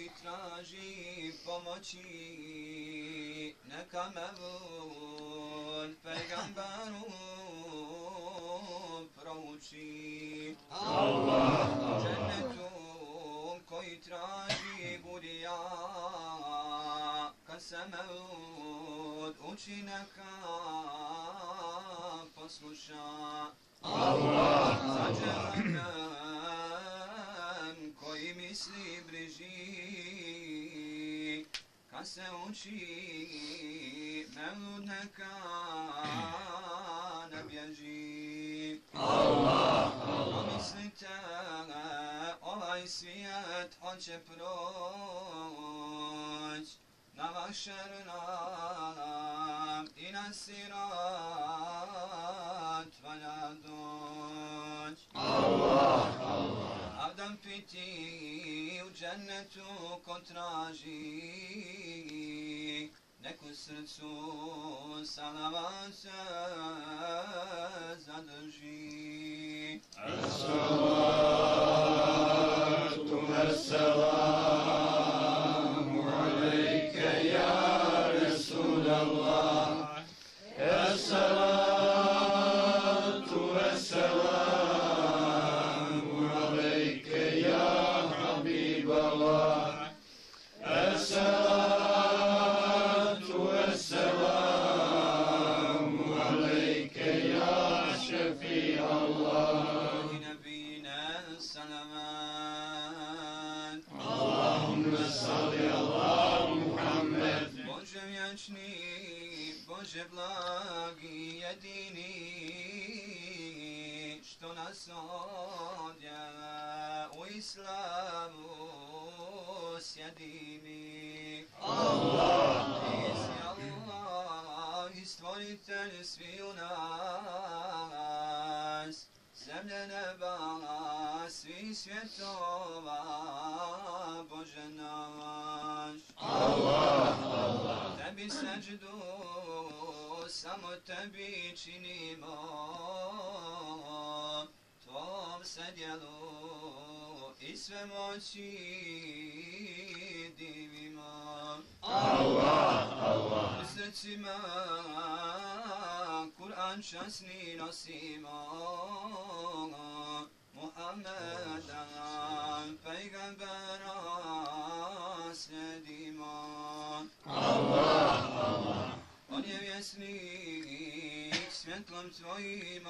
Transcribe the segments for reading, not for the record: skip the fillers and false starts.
traži pomoći, neka mevlud pejgamberu prouči. Allah, Džennetu koji traži budija, kad se mevlud uči neka posluša. Allah, za džehennem koji misli briži, kad se uči mevlud neka ne bježi. Allah, Mislite, ovaj svijet hoće proć, na vašer nam i na sirat valja doć. Allah, Avdan piti u džennetu ko traži, nek u srcu salavat se zadrži. As-salatu was-salamu alayka ya Rasulallah. As-salatu was-salamu alayka ya Habiballah. As-salatu was-salamu alayka ya Shafi Allah. Allahumma salli ala Muhammed. Bože vječni, Bože blagi, jedini, što nas ovdje u islamu sjedini. Allah, Ti si Allah i stvoritelj sviju nas, zemlje neba, svih svjetova, Bože naš. Allah, Tebi seđdu, samo tebi činimo, tvom se djelu i sve moći divimo. Allah, U srcima Kur'an časni nosimo, Muhammeda pejgambera slijedimo. Allah, On je vjesnik, svjetlom tvojim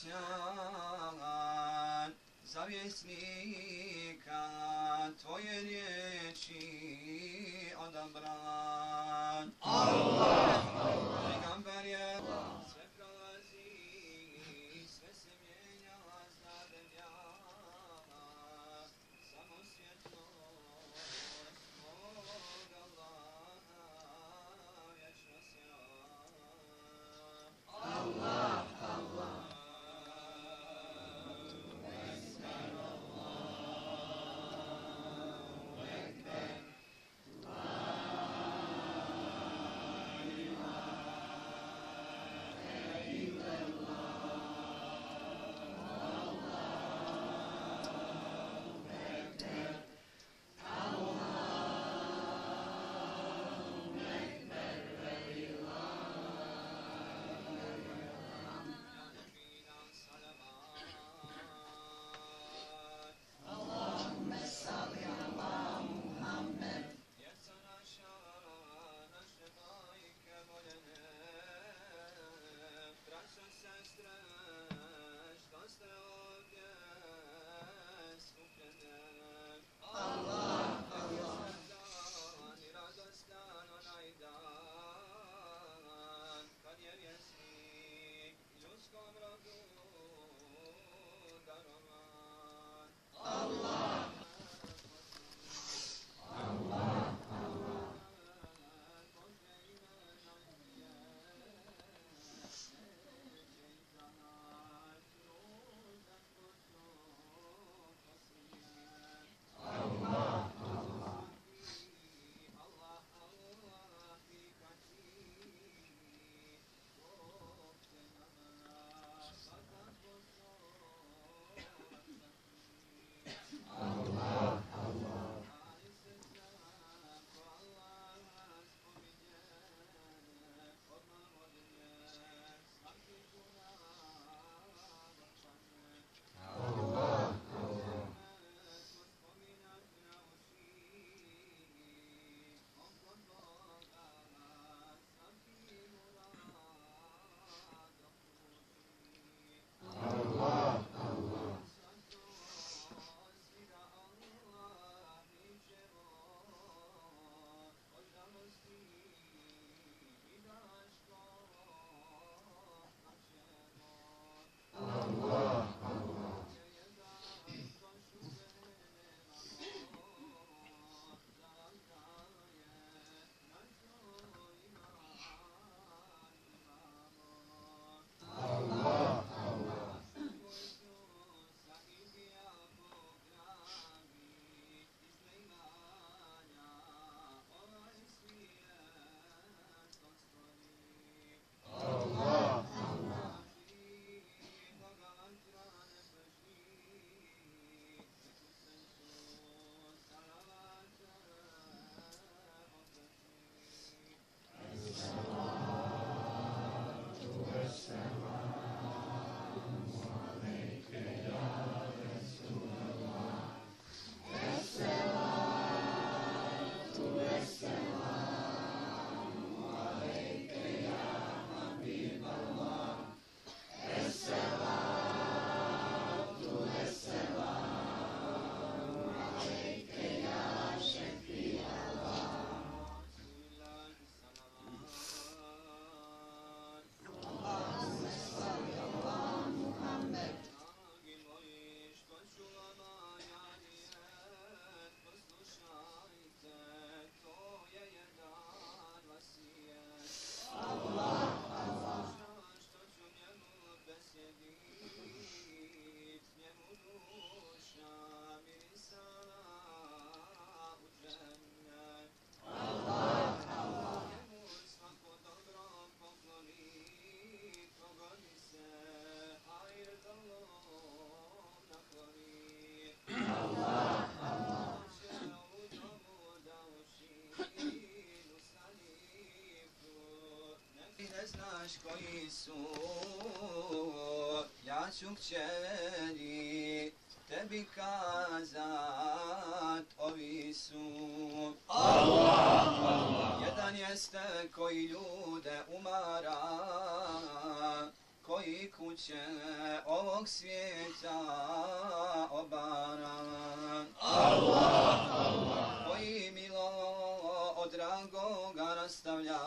obasjan, za vjesnika tvoje riječi odabran. Allah, Pejgamber je sve prolazi, sve se mijenja, zadelja, samo svjetlost tvog Allaha vječno sja. Allah, znaš koji su, ja ću kćeri tebi kazat, ovi su. Allah. Jedan jeste koji ljude umara, koji kuće ovog svijeta obara. Allah. Koji milo od dragoga rastavlja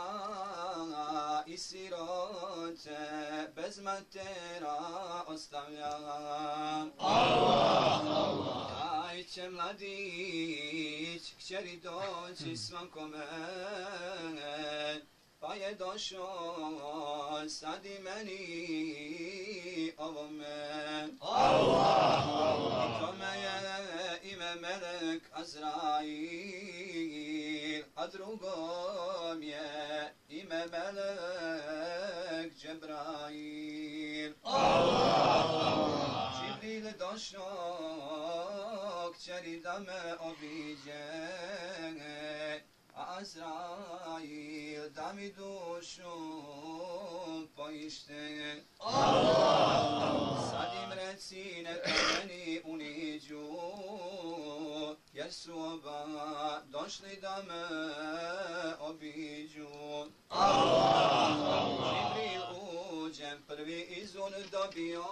i sirote bez matera ostavlja. Allah. Taj će mladić kćeri doći svakome, pa je došao sad i meni ovome. Allah. I tome je ime Melek Azrail, a drugom je ime Melek Džebrail. Allah. Džibril došao kćeri da me obiđe, a Azrail da mi dušu poište. Allah. Sad im reci neka meni uniđu, jer su oba došli da me obiđu. Allah. Džibril uđe prvi izun dobio,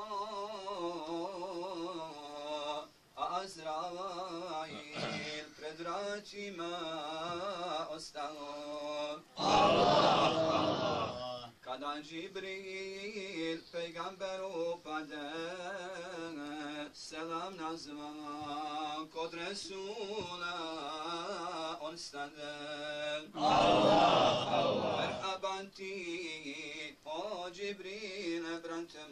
a Azrail pred vraćima ostalo. Allah. Kada Džibril pejgamberu pade, selam nazva kod Resula on stade. Allah. Merhaban ti, o Džibrile, brate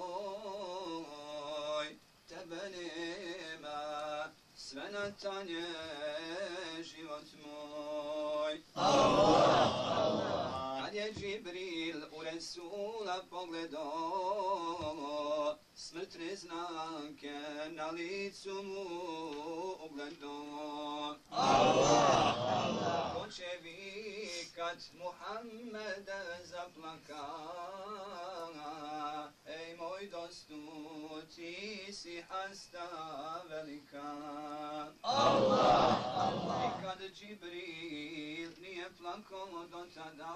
moj, tebe nema, sve na tanje život moj. Kad je Džibril u Resula pogledao, smrtne znake na licu mu ugledao. Ko će vikat Muhammede zaplaka, ej moj dostu, ti si hasta velika. I kad Džibril nije plakao do tada,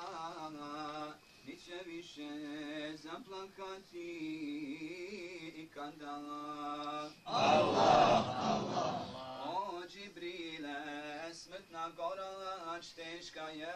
ni će više zaplakati ikada. O Džibrile, smrtna gorać teška je,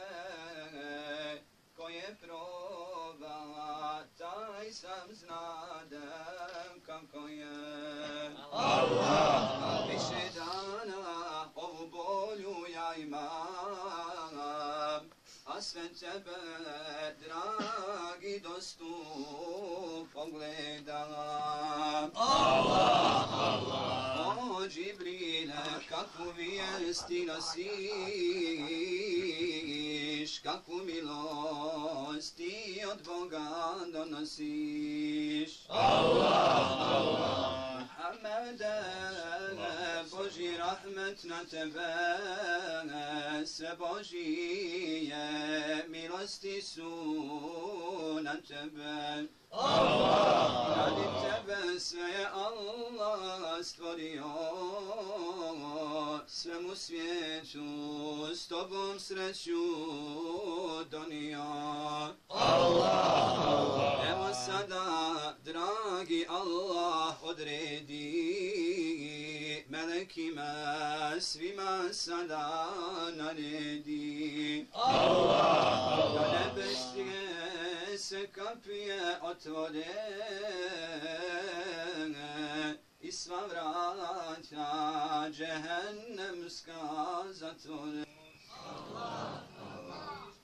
ko je probala, taj sam znadem kako je. Više dana ovu bolju ja imam, a sve tebe, dragi, dostu pogledam. O Džibrile, kakvu vijesti nosiš, kakvu milost ti od Boga donosiš. Muhammede, Božji rahmet na tebe, sve Božije milosti su na tebe. Radi tebe sve je Allah stvorio, svemu svijetu s tobom sreću donio. Evo sada, dragi Allah odredi, melekima svima sada naredi. Da nebeske se kapije otvore i sva vrata džehennemska zatvore.